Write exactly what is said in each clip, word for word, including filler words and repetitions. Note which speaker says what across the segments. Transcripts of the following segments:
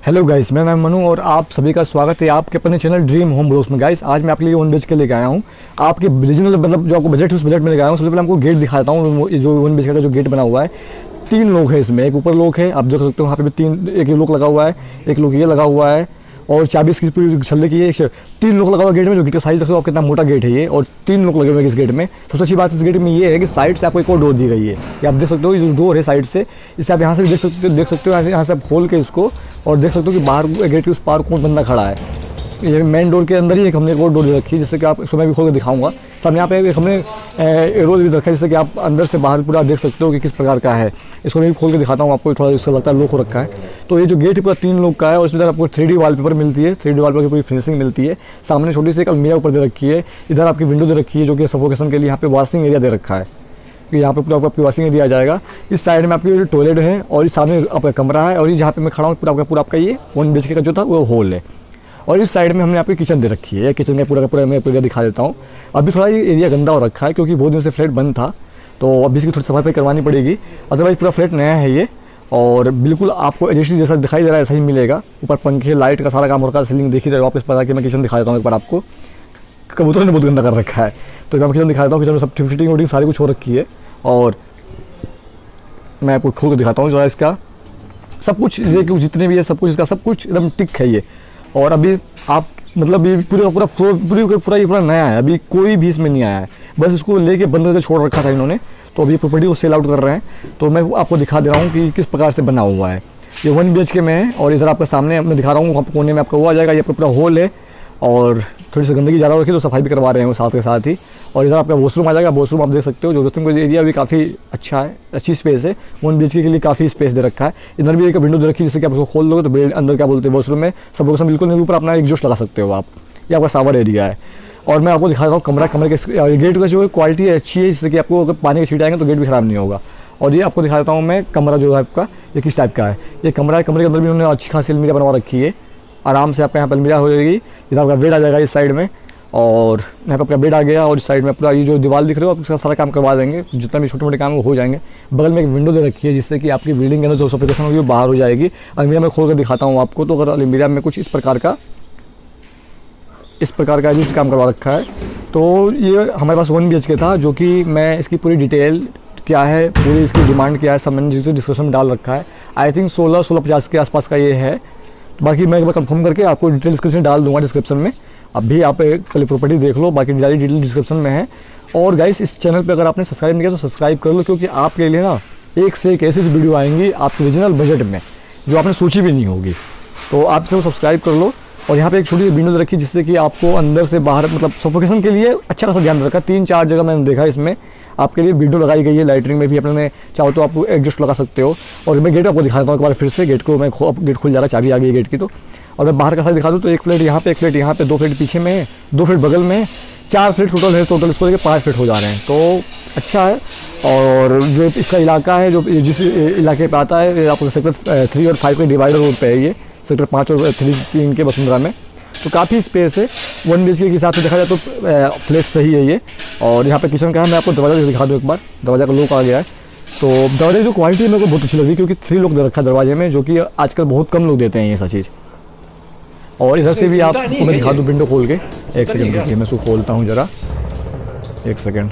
Speaker 1: Hello guys, मेरा नाम मनु और आप सभी का स्वागत है आपके अपने चैनल ड्रीम होम ब्लॉग्स में। गाइस आज मैं आपके लिए वन बी एच के लेके आया हूँ। आपके रीजनल मतलब जो आपको बजट है उस बजट में लेके आया हूँ। सबसे पहले आपको गेट दिखाता हूँ। जो वन बी एच का जो गेट बना हुआ है, तीन लोग हैं इसमें। एक ऊपर लोग है, आप देख सकते हो वहाँ पे भी तीन, एक लोग लगा हुआ है, एक लोग ये लगा हुआ है और चाबी इसकी पूरी छल्ले की है। तीन लोग लगा हुआ गेट में। जो गेट का साइज देखो आप कितना मोटा गेट है ये, और तीन लोग लगे हुए हैं इस गेट में। सबसे अच्छी बात इस गेट में ये है कि साइड से आपको एक और डोर दी गई है। ये आप देख सकते हो, ये जो डोर है साइड से, इसे आप यहाँ से भी देख सकते हो देख सकते हो यहाँ से आप खोल के इसको और देख सकते हो कि बाहर गेट के उस पार कौन बंदा खड़ा है। ये मेन डोर के अंदर ही एक हमने एक और डोर दे रखी है, जिससे कि आप इसको मैं भी खोल कर दिखाऊंगा। सब यहाँ पे एक हमने एरो भी रखा है, जिससे कि आप अंदर से बाहर पूरा देख सकते हो कि किस प्रकार का है। इसको मैं भी खोल के दिखाता हूँ आपको। थोड़ा इसका लगता है लोग हो रखा है। तो ये जो गेट पूरा तीन लोग का है और इसमें आपको थ्री डी वॉलपेपर मिलती है, थ्री डी वॉलपेपर की पूरी फिनिशिंग मिलती है। सामने छोटी सी एक अलमीरा ऊपर दे रखी है। इधर आपकी विंडो दे रखी है जो कि सफोकेशन के लिए यहाँ पे वॉशिंग एरिया दे रखा है कि यहाँ पे पूरा आपकी वॉशिंग एरिया आ जाएगा। इस साइड में आपकी टॉयलेट है और इस सामने आपका कमरा है, और ये जहाँ पे मैं खड़ा हूँ पूरा आपका पूरा आपका ये वन बी एच के का जो था वो हॉल है। और इस साइड में हमने आपकी किचन दे रखी है। किचन का पूरा का पूरा मैं एरिया दिखा देता हूँ। अभी थोड़ा ये एरिया गंदा हो रखा है क्योंकि बहुत दिन से फ्लैट बंद था, तो अभी इसकी थोड़ी सफाई करवानी पड़ेगी। अदरवाइज पूरा फ्लैट नया है ये, और बिल्कुल आपको एजेंसी जैसा दिखाई दे रहा है ऐसा ही मिलेगा। ऊपर पंखे लाइट का सारा काम हो रखा है। सीलिंग देखी जाए वापस पता कि मैं किचन दिखा देता हूँ एक बार आपको। कबूतर ने बहुत गंदा कर रखा है, तो मैं किचन दिखा देता हूँ। किचन में सब फिटिंग वोटिंग सारी कुछ हो रखी है, और मैं आपको खोल के दिखाता हूँ जो है इसका सब कुछ। ये कुछ जितने भी है सब कुछ इसका सब कुछ एकदम टिक है ये। और अभी आप मतलब ये पूरा पूरा फ्लोर पूरी पूरा ये पूरा नया है, अभी कोई भी इसमें नहीं आया है। बस इसको लेके बंद करके छोड़ रखा था इन्होंने, तो अभी प्रॉपर्टी को सेल आउट कर रहे हैं। तो मैं आपको दिखा दे रहा हूँ कि किस प्रकार से बना हुआ है। ये वन बी एच के में है, और इधर आपके सामने मैं दिखा रहा हूँ, वहाँ कोने में आपका वो आ जाएगा। ये पूरा हॉल है, और थोड़ी सी गंदगी ज़्यादा हो रखी है तो सफाई भी करवा रहे हैं वो साथ के साथ ही। और इधर आपका वॉशरूम आ जाएगा। वॉशरूम आप देख सकते हो, जो वॉशरूम का एरिया भी काफ़ी अच्छा है, अच्छी स्पेस है। वन बी एच के लिए काफ़ी स्पेस दे रखा है। इधर भी एक विंडो दे रखी है, जिससे कि आप उसको खोल दोगे तो बेड अंदर क्या बोलते हैं वॉशरूम में सब लोग बिल्कुल नहीं, ऊपर अपना एग्जॉस्ट लगा सकते हो आप। ये आपका शावर एरिया है। और मैं आपको दिखाता हूँ कमरा। कमरे के गेट का जो क्वालिटी अच्छी है, जिससे कि आपको अगर पानी के छींटे आएंगे तो गेट भी खराब नहीं होगा। और ये आपको दिखा देता हूँ मैं कमरा जो है आपका ये किस टाइप का है। ये कमरा है, कमरे के अंदर भी उन्होंने अच्छी खासी अलमीरा बनवा रखी है। आराम से आपका यहाँ पर अलमीरा हो जाएगी। इधर आपका बेड आ जाएगा इस साइड में, और यहाँ पर आपका बेड आ गया। और इस साइड में पूरा ये जो दीवार दिख रहे हो आप इसका सारा काम करवा देंगे। जितना भी छोटे मोटे काम हो जाएंगे। बगल में एक विंडो दे रखी है, जिससे कि आपकी बिल्डिंग के अंदर जो सफोकेशन होगी वो बाहर हो जाएगी। अलमीरा में खोल कर दिखाता हूँ आपको। तो अगर अलमीरा में कुछ इस प्रकार का इस प्रकार का यूज काम करवा रखा है। तो ये हमारे पास वन बी एच के था, जो कि मैं इसकी पूरी डिटेल क्या है, पूरी इसकी डिमांड क्या है, सब मैंने जिसको डिस्क्रिप्शन में डाल रखा है। आई थिंक सोलह सोलह पचास के आसपास का ये है। बाकी मैं एक बार कंफर्म करके आपको डिटेल डिस्क्रिप्शन डाल दूंगा डिस्क्रिप्शन में। अभी आप कल प्रॉपर्टी देख लो, बाकी सारी डिटेल डिस्क्रिप्शन में है। और गाइस इस चैनल पे अगर आपने सब्सक्राइब नहीं किया तो सब्सक्राइब कर लो, क्योंकि आपके लिए ना एक से एक ऐसी वीडियो आएंगी आपके रीजनल बजट में जो आपने सोची भी नहीं होगी। तो आप इसे सब्सक्राइब कर लो। और यहाँ पे एक छोटी सी विंडो रखी, जिससे कि आपको अंदर से बाहर मतलब सफोकेशन के लिए अच्छा खासा ध्यान रखा। तीन चार जगह मैंने देखा इसमें आपके लिए विंडो लगाई गई है। लाइटिंग में भी अपने चाहो तो आप एडजस्ट लगा सकते हो। और मैं गेट आपको दिखा देता हूँ एक बार फिर से। गेट को मैं गेट खुल जा रहा है, चाबी आ गई गेट की। तो और मैं बाहर का साइड दिखा दूँ तो एक फ्लैट यहाँ पे, एक फ्लैट यहाँ पे, दो फ्लैट पीछे में है, दो फ्लैट बगल में, चार फ्लैट टोटल है। टोटल इसको लेकर पाँच फ्लैट हो जा रहे हैं, तो अच्छा है। और जो इसका इलाका है, जो जिस इलाके पे आता है, आपको सेक्टर थ्री और फाइव के डिवाइडर रोड पे है ये, सेक्टर पाँच और थ्री तीन के वसुंधरा में। तो काफ़ी स्पेस है। वन बी एच के हिसाब से देखा जाए तो फ्लैट सही है ये। और यहाँ पे किचन का है, मैं आपको दरवाज़ा दिखा दूँ एक बार। दरवाज़ा का लुक आ गया है। तो दरवाजे की जो क्वालिटी है मेरे को बहुत अच्छी लगी, क्योंकि थ्री लोग दे रखा है दरवाजे में, जो कि आजकल बहुत कम लोग देते हैं ये सब चीज़। और इधर से भी आपको मैं दिखा दूँ विंडो खोल के। एक सेकंड रुकिए, मैं इसको खोलता हूँ ज़रा, एक सेकंड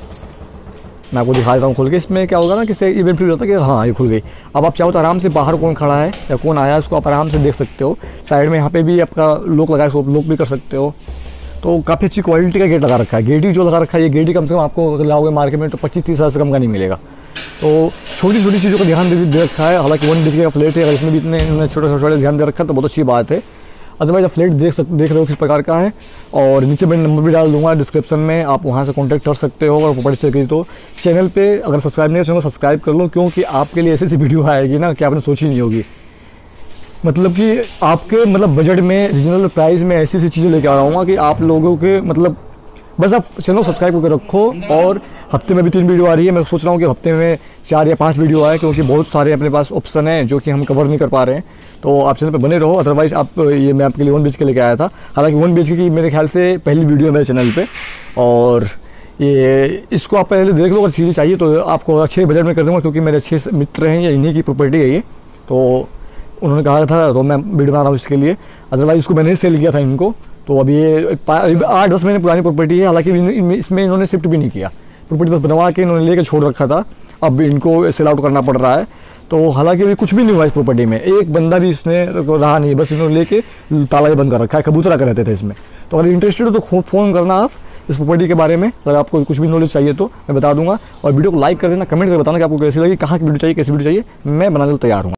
Speaker 1: मैं आपको दिखा देता हूँ खोल के। इसमें क्या होगा ना कि इवेंट फील होता है कि हाँ ये खुल गई। अब आप चाहो तो आराम से बाहर कौन खड़ा है या कौन आया है उसको आप आराम से देख सकते हो। साइड में यहाँ पे भी आपका लॉक लगा है, उसको लॉक भी कर सकते हो। तो काफ़ी अच्छी क्वालिटी का गेट लगा रखा है। गेट ही जो लगा रखा है ये गेट ही कम से कम आपको अगर लाओगे मार्केट में तो पच्चीस तीस हज़ार से कम का नहीं मिलेगा। तो छोटी छोटी चीज़ों का ध्यान दे, दे रखा है। हालांकि वन बी एच के का फ्लैट है, अगर इसमें भी इतने छोटे छोटे ध्यान दे रखा है तो बहुत अच्छी बात है। अदरवाइज आप फ्लैट देख सक देख रहे हो किस प्रकार का है। और नीचे मैं नंबर भी डाल दूंगा डिस्क्रिप्शन में, आप वहां से कांटेक्ट कर सकते हो। अगर प्रॉपर्टी चाहिए तो चैनल पे अगर सब्सक्राइब नहीं हो तो सब्सक्राइब कर लो, क्योंकि आपके लिए ऐसी ऐसी वीडियो आएगी ना कि आपने सोची नहीं होगी। मतलब कि आपके मतलब बजट में रीजनल प्राइस में ऐसी ऐसी चीज़ें लेके आ रहा हूँ कि आप लोगों के मतलब बस आप चैनल सब्सक्राइब करके रखो। और हफ्ते में भी तीन वीडियो आ रही है। मैं सोच रहा हूँ कि हफ्ते में चार या पाँच वीडियो आए, क्योंकि बहुत सारे अपने पास ऑप्शन हैं जो कि हम कवर नहीं कर पा रहे हैं। तो आप चैनल पे बने रहो। अदरवाइज आप ये मैं आपके लिए वन बी एच के लेके आया था। हालांकि वन बी एच के की मेरे ख्याल से पहली वीडियो है मेरे चैनल पे, और ये इसको आप पहले देख लो। अगर चीज़ें चाहिए तो आपको अच्छे बजट में कर दूँगा, क्योंकि मेरे अच्छे मित्र हैं या इन्हीं की प्रॉपर्टी है ये। तो उन्होंने कहा था, तो मैं वीडियो बना रहा हूँ इसके लिए। अदरवाइज़ इसको मैंने सेल किया था इनको। तो अब ये आठ दस महीने पुरानी प्रॉपर्टी है, हालांकि इसमें इन्होंने शिफ्ट भी नहीं किया, प्रॉपर्टी बस बनवा के इन्होंने लेकर छोड़ रखा था। अब इनको सेल आउट करना पड़ रहा है। तो हालांकि अभी कुछ भी नहीं हुआ इस प्रॉपर्टी में, एक बंदा भी इसने रहा नहीं, बस इन्होंने लेके ताला ही बंद कर रखा है। कबूतरा कर रहते थे इसमें। तो अगर इंटरेस्टेड हो तो फ़ोन करना आप इस प्रॉपर्टी के बारे में। अगर आपको कुछ भी नॉलेज चाहिए तो मैं बता दूंगा। और वीडियो को लाइक कर देना, कमेंट करके बताना कि आपको कैसी लगी, कहाँ की वीडियो चाहिए, कैसी वीडियो चाहिए, मैं बनाने को तैयार हूँ।